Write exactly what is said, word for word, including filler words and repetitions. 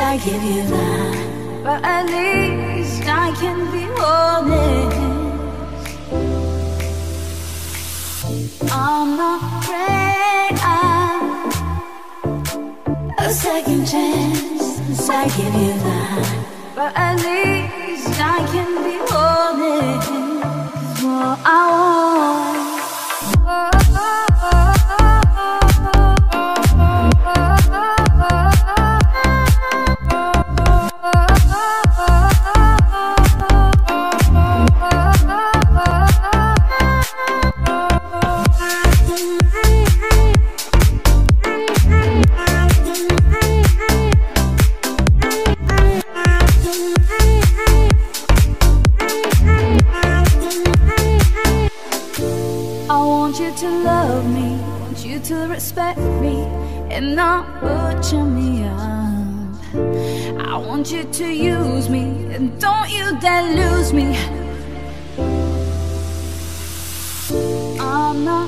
I give you that, but at least I can be honest. I'm not afraid I'm a second chance, I give you that, but at least I can be honest. 'Cause what I want, to love me, want you to respect me, and not butcher me up. I want you to use me, and don't you dare lose me. I'm not